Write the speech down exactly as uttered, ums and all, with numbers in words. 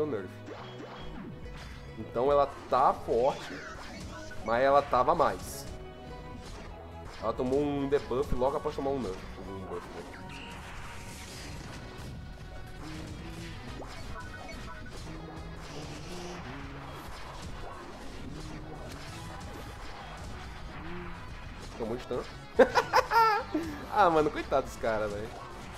o nerf. Então ela tá forte, mas ela tava a mais. Ela tomou um debuff logo após tomar um nerf. Um buff, né? Tomou stun. Ah, mano, coitado dos caras, velho.